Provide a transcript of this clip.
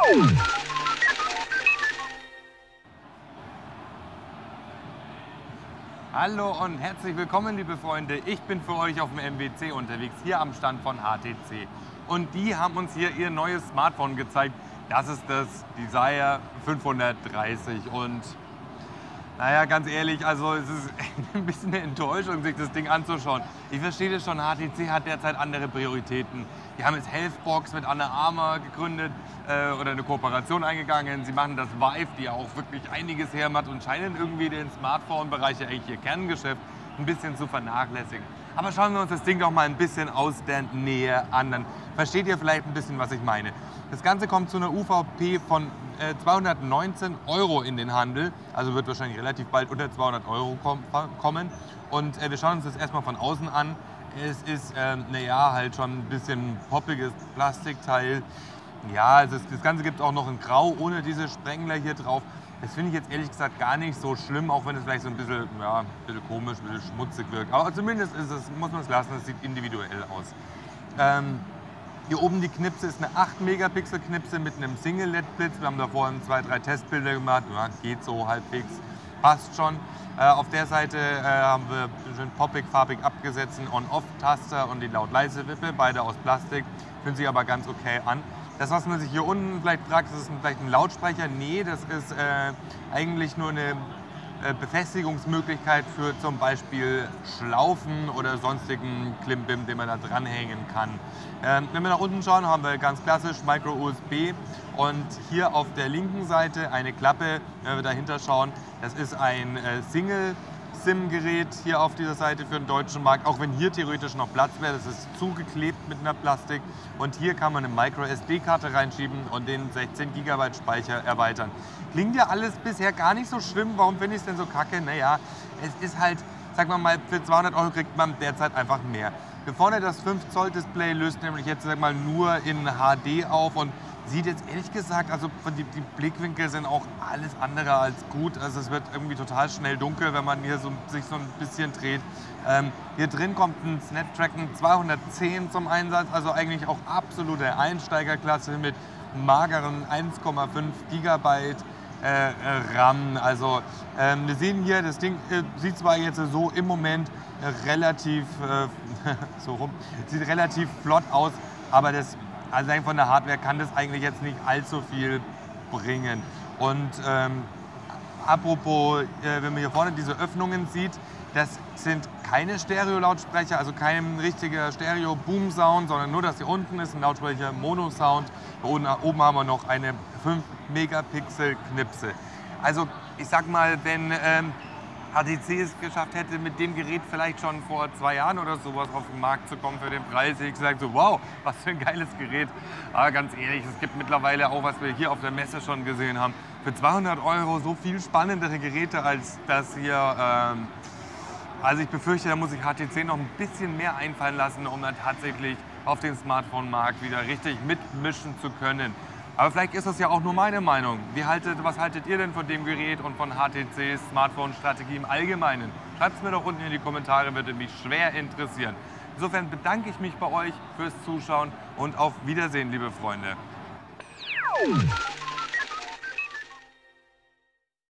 Hallo und herzlich willkommen, liebe Freunde. Ich bin für euch auf dem MWC unterwegs, hier am Stand von HTC. Und die haben uns hier ihr neues Smartphone gezeigt. Das ist das Desire 530. Und naja, ganz ehrlich, also es ist ein bisschen eine Enttäuschung, sich das Ding anzuschauen. Ich verstehe das schon, HTC hat derzeit andere Prioritäten. Die haben jetzt Healthbox mit Under Armour gegründet oder eine Kooperation eingegangen. Sie machen das Vive, die ja auch wirklich einiges hermacht und scheinen irgendwie den Smartphone-Bereich, ja eigentlich ihr Kerngeschäft, ein bisschen zu vernachlässigen. Aber schauen wir uns das Ding doch mal ein bisschen aus der Nähe an. Dann versteht ihr vielleicht ein bisschen, was ich meine. Das Ganze kommt zu einer UVP von 219 € in den Handel, also wird wahrscheinlich relativ bald unter 200 € kommen. Und wir schauen uns das erstmal von außen an. Es ist, naja, halt schon ein bisschen poppiges Plastikteil. Ja, also das Ganze gibt auch noch in Grau, ohne diese Sprengler hier drauf. Das finde ich jetzt ehrlich gesagt gar nicht so schlimm, auch wenn es vielleicht so ein bisschen, ja, ein bisschen komisch, ein bisschen schmutzig wirkt. Aber zumindest ist es, muss man es lassen, es sieht individuell aus. Hier oben die Knipse ist eine 8-Megapixel-Knipse mit einem Single-LED-Blitz. Wir haben da vorhin 2, 3 Testbilder gemacht. Ja, geht so halbwegs, passt schon. Auf der Seite haben wir schön poppig, farbig abgesetzt, einen On-Off-Taster und die Laut-Leise-Wippe, beide aus Plastik, fühlen sich aber ganz okay an. Das, was man sich hier unten vielleicht fragt, ist das vielleicht ein Lautsprecher? Nee, das ist eigentlich nur eine Befestigungsmöglichkeit für zum Beispiel Schlaufen oder sonstigen Klimbim, den man da dranhängen kann. Wenn wir nach unten schauen, haben wir ganz klassisch Micro-USB und hier auf der linken Seite eine Klappe, wenn wir dahinter schauen, das ist ein Single-SIM-Gerät hier auf dieser Seite für den deutschen Markt, auch wenn hier theoretisch noch Platz wäre, das ist zugeklebt mit einer Plastik und hier kann man eine Micro-SD-Karte reinschieben und den 16 GB Speicher erweitern. Klingt ja alles bisher gar nicht so schlimm, warum finde ich es denn so kacke? Naja, es ist halt, sagen wir mal, für 200 € kriegt man derzeit einfach mehr. Hier vorne das 5 Zoll Display löst nämlich jetzt sag mal, nur in HD auf und sieht jetzt ehrlich gesagt, also die Blickwinkel sind auch alles andere als gut. Also es wird irgendwie total schnell dunkel, wenn man hier sich so ein bisschen dreht. Hier drin kommt ein Snapdragon 210 zum Einsatz, also eigentlich auch absolute Einsteigerklasse mit mageren 1,5 GB RAM. Also wir sehen hier, das Ding sieht zwar jetzt so im Moment relativ sieht relativ flott aus, aber das, also von der Hardware kann das eigentlich jetzt nicht allzu viel bringen. Und apropos, wenn man hier vorne diese Öffnungen sieht, das sind keine Stereo-Lautsprecher, also kein richtiger Stereo-Boom-Sound, sondern nur das hier unten ist ein Lautsprecher Mono-Sound. Oben haben wir noch eine 5-Megapixel-Knipse. Also ich sag mal, wenn HTC es geschafft hätte, mit dem Gerät vielleicht schon vor 2 Jahren oder sowas auf den Markt zu kommen für den Preis, hätte ich gesagt, so, wow, was für ein geiles Gerät. Aber ganz ehrlich, es gibt mittlerweile auch, was wir hier auf der Messe schon gesehen haben, für 200 € so viel spannendere Geräte als das hier. Also ich befürchte, da muss sich HTC noch ein bisschen mehr einfallen lassen, um dann tatsächlich auf dem Smartphone-Markt wieder richtig mitmischen zu können. Aber vielleicht ist das ja auch nur meine Meinung. Was haltet ihr denn von dem Gerät und von HTCs Smartphone-Strategie im Allgemeinen? Schreibt es mir doch unten in die Kommentare, würde mich schwer interessieren. Insofern bedanke ich mich bei euch fürs Zuschauen und auf Wiedersehen, liebe Freunde.